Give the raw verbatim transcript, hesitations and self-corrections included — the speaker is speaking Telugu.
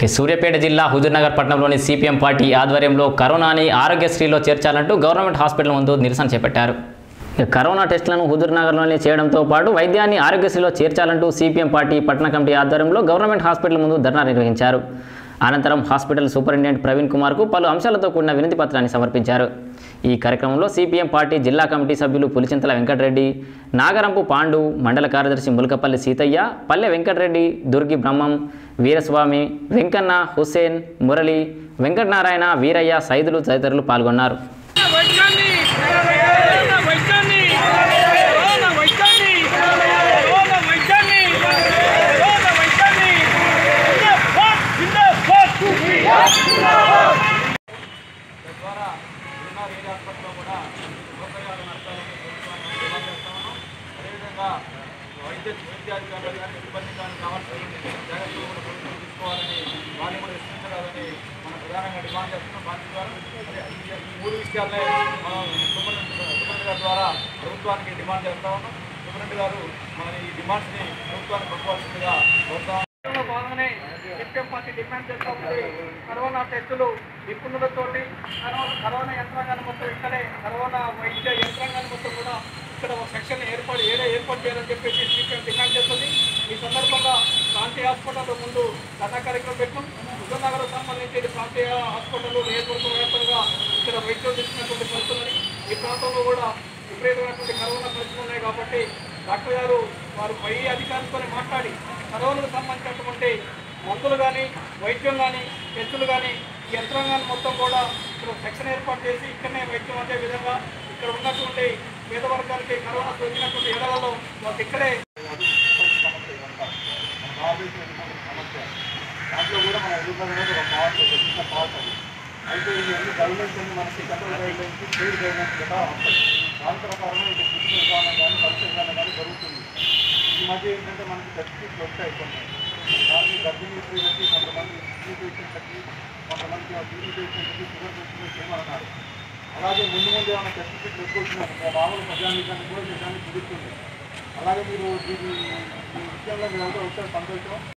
సూర్యాపేట జిల్లా హుజూర్నగర్ పట్టణంలోని సిపిఎం పార్టీ ఆధ్వర్యంలో కరోనాని ఆరోగ్యశ్రీలో చేర్చాలంటూ గవర్నమెంట్ హాస్పిటల్ ముందు నిరసన చేపట్టారు. కరోనా టెస్టులను హుజూర్నగర్లోనే చేయడంతో పాటు వైద్యాన్ని ఆరోగ్యశ్రీలో చేర్చాలంటూ సిపిఎం పార్టీ పట్టణ కమిటీ ఆధ్వర్యంలో గవర్నమెంట్ హాస్పిటల్ ముందు ధర్నా నిర్వహించారు. అనంతరం హాస్పిటల్ సూపరింటెండెంట్ ప్రవీణ్ కుమార్కు పలు అంశాలతో కూడిన వినతి పత్రాన్ని సమర్పించారు. ఈ కార్యక్రమంలో సిపిఎం పార్టీ జిల్లా కమిటీ సభ్యులు పులిచింతల వెంకటరెడ్డి, నాగరంపు పాండు, మండల కార్యదర్శి ములకపల్లి సీతయ్య, పల్లె వెంకటరెడ్డి, దుర్గి బ్రహ్మం, వీరస్వామి, వెంకన్న, హుస్సేన్, మురళి, వెంకటనారాయణ, వీరయ్య, సైదులు తదితరులు పాల్గొన్నారు. వైద్య వైద్యాధికారులు కానీ సిబ్బంది కానీ కావాల్సిన జాగ్రత్తలు కూడా ప్రభుత్వం తీసుకోవాలని వారిని కూడా విస్తరించరాదని మనం ప్రధానంగా డిమాండ్ చేస్తున్నాం. పార్టీ ద్వారా అదే ఈ మూడు విషయాలనే మనం సూపరింటెండెంట్ గారి ద్వారా ప్రభుత్వానికి డిమాండ్ చేస్తా ఉన్నాం. సూపరింటెండెంట్ గారు మన ఈ డిమాండ్స్ని ప్రభుత్వానికి పంపవలసిందిగా కోరుతాం. భాగంగానే సిపిఎం పార్టీ డిమాండ్ చేస్తూ ఉంది. కరోనా టెస్టులు నిపుణులతోటి కరోనా యంత్రాంగాన్ని మొత్తం ఇక్కడే కరోనా వైద్య యంత్రాంగాన్ని మొత్తం కూడా ఇక్కడ ఒక సెక్షన్ ఏర్పాటు ఏడే ఏర్పాటు చేయాలని చెప్పేసి సిపిఎం డిమాండ్ చేస్తుంది. ఈ సందర్భంగా ప్రాంతీయ హాస్పిటల్ ముందు ధర్నా కార్యక్రమం పెట్టాం. హుజూర్నగర్ సంబంధించి ప్రాంతీయ హాస్పిటల్ నియోజకవర్గ వ్యాప్తంగా ఇక్కడ వైద్యం తీసుకున్నటువంటి పరిస్థితులని ఈ ప్రాంతంలో కూడా విపరీతమైనటువంటి కరోనా పరిస్థితులు ఉన్నాయి. కాబట్టి డాక్టర్ గారు వారు పై అధికారులతో మాట్లాడి కరోనాకు సంబంధించినటువంటి మందులు కానీ వైద్యం కానీ టెస్టులు కానీ ఈ యంత్రాంగాన్ని మొత్తం కూడా ఇక్కడ సెక్షన్ ఏర్పాటు చేసి ఇక్కడనే వైద్యం అందే విధంగా ఇక్కడ ఉన్నటువంటి పేద వర్గానికి కరోనా సోకినటువంటి ఏడాలలో వాళ్ళకి ఇక్కడే దాంట్లో కూడా మన ఎదుర్కొనేది ఒక పార్ట్ చిన్న పార్ట్ అది. అయితే ఇవన్నీ గవర్నమెంట్ మనకి కంట్రోల్ గైడ్లైన్స్ స్టేట్ గైడ్లైన్స్ కూడా వస్తాయి. దాని ప్రకారం ఇక్కడ ఫిజికల్ విధానం కానీ పరీక్ష విధానం కానీ జరుగుతుంది. ఈ మధ్య ఏంటంటే మనకి సర్టిఫికెట్లు వస్తాయి కొన్ని దానికి గర్భిణీ స్త్రీలకి, కొంతమంది కిడ్నీ పేషెంట్లకి, కొంతమంది టీవీ పేషెంట్లకి, షుగర్ పేషెంట్లకి ఏమన్నారు. అలాగే ముందు ముందు ఏమైనా సర్టిఫికెట్లు ఎక్కువ వచ్చినాయి మామూలు ప్రజానికానికి కూడా నిజానికి కుదురుతుంది. అలాగే మీరు దీని ఈ విషయంలో మీరు ఎవరో వచ్చారు సంతోషం.